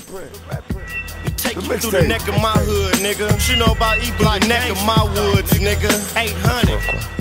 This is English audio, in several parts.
Take you through the neck of my hood, nigga. You know about E-Block, neck of my woods, nigga. 800.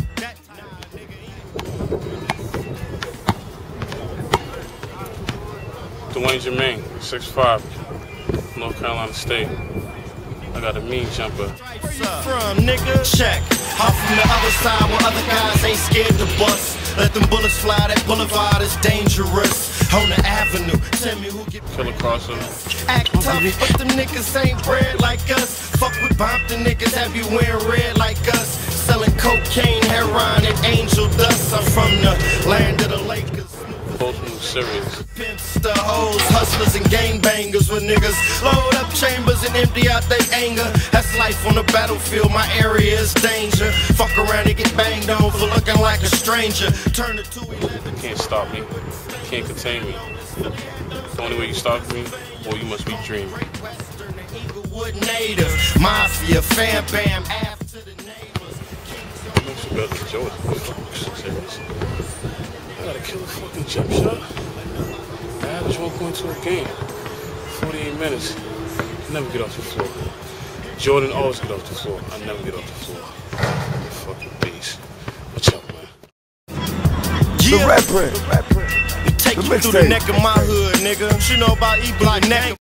Dwayne Germaine, 6'5", North Carolina State. I got a mean jumper. From nigga, check. Off from the other side where other guys ain't scared to bust. Let them bullets fly, that boulevard is dangerous. On the avenue, tell me who get Killer crossover. act tough, but them niggas ain't bred like us. Fuck with Bompton niggas, have you wearing red like us. Selling cocaine, heroin, and angel dust. I'm from the land of the Lakers. Both of them serious. Pimps, the hoes, hustlers, and gangbangers with niggas load up chambers and empty out their anger. That's life on the battlefield, my area is danger. Fuck around and get banged on for looking like a stranger. Turn to 211. Can't stop me. Can't contain me. The only way you stop me, boy, you must be dreaming. Inglewood native, mafia, fam bam, after the neighbors. I'm actually better than Jordan. Serious. I got a killer fucking jump shot. I average 1.2 a game. 48 minutes. Never get off the floor. Jordan always get off the floor. I never get off the floor. Fucking beast. What's up, man? Yeah. The rap print. Take you through the neck of my hood, nigga. You know about E-Block, neck.